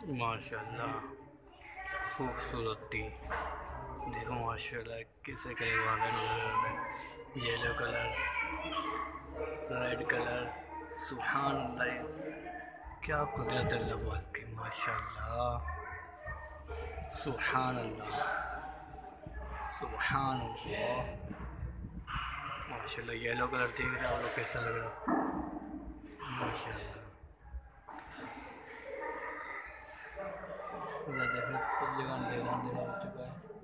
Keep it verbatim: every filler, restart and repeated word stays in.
माशाल्लाह खूबसूरती देखो माशाल्लाह किसे करेगा कलर में येलो कलर रेड कलर सुभान अल्लाह क्या कुदरत अल्लाह की माशाल्लाह सुभान अल्लाह सुभान अल्लाह माशाल्लाह येलो कलर देख रहे हो कैसा लग रहा माशाल्लाह देखना सब जगह अंधेरा अंधेरा हो चुका है।